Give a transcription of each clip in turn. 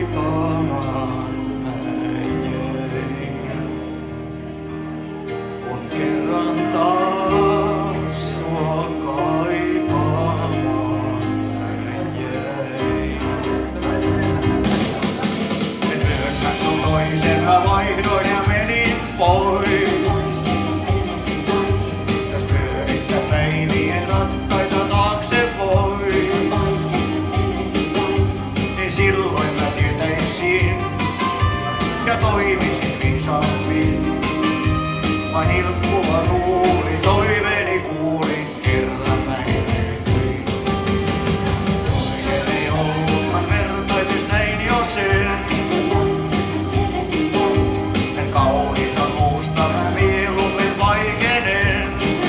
kaipaamaan mä jäin. Kun kerran taas sua kaipaamaan mä jäin. En myönnä sun toisen mä vaihdoin ja menin pois. Jos pyörittä päivien rattaita taakse voi, niin silloin mä tietäisin ja toimisin viisaammin. Vain ilkkuva luuli, toiveeni kuulin, kerran mä herehdyin. Toinen ei ollutkaan vertaisis näin jo sen. En kaunista muusta mä mieluummin vaikenen.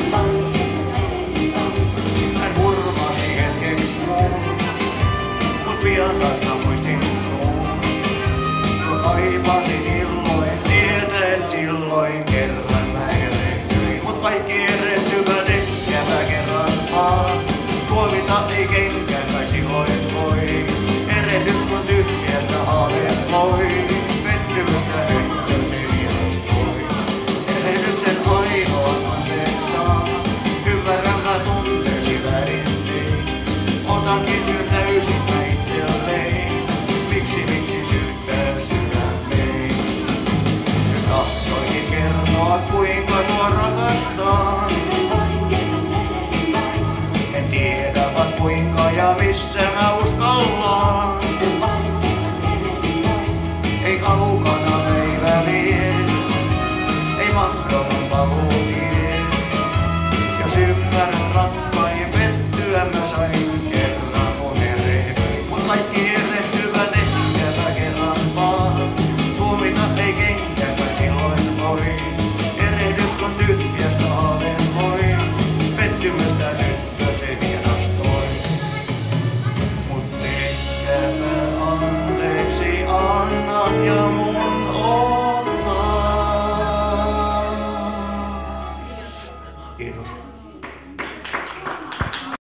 Hän hurmasi hetkeks mun, mut pian taas mä muistin sun. Sua kaipasin illoin, tietäen silloin kerran mä erehdyin. Mut kaikki erehtyvät ehkä mä kerran vaan. Tuomita ei kenkään kai silloin voi. Erehdys kun tyhjältä haaveet loi. Pettymystä nyt se ilostoi. Erehdyksen ainoa anteeksi saa. Ymmärrän mä tunteesi väärin tein. Otankin nyt täysin mä itselleen. Miksi syyttää sydämein? Nyt tahtoisin kertoa kuinka sua rakastan. En tiedä vaan kuinka ja missä mä uskallaan. Ei kaukana meillä lie, ei mahdoton paluutie. Jos ymmärrän rakkain pettyä mä sain kerran mun erehdyin. Mut kaikki erehtyvät ehkä mä kerran vaan. Tuomita ei kenkään kai silloin voi.